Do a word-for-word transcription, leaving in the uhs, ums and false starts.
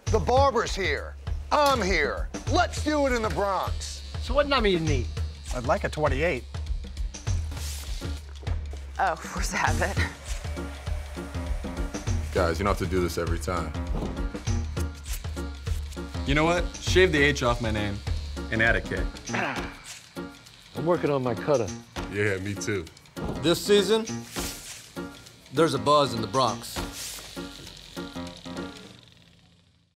The barber's here. I'm here. Let's do it in the Bronx. So what number you need? I'd like a twenty-eight. Oh, where's that? Guys, you don't have to do this every time. You know what? Shave the H off my name and add a K. I'm working on my cutter. Yeah, me too. This season, there's a buzz in the Bronx.